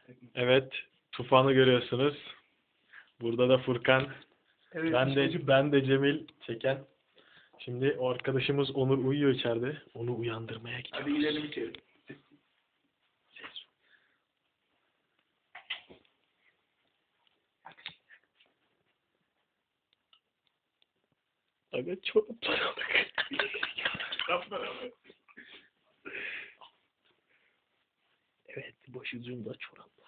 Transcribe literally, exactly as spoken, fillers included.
Evet, Tufan'ı görüyorsunuz. Burada da Furkan. Evet, Ben işte- de ben de Cemil çeken. Şimdi o arkadaşımız Onur uyuyor içeride. Onu uyandırmaya gidiyoruz. Hadi gidelim içeri. Evet, çok tanıdık. Evet, başucumda çorap.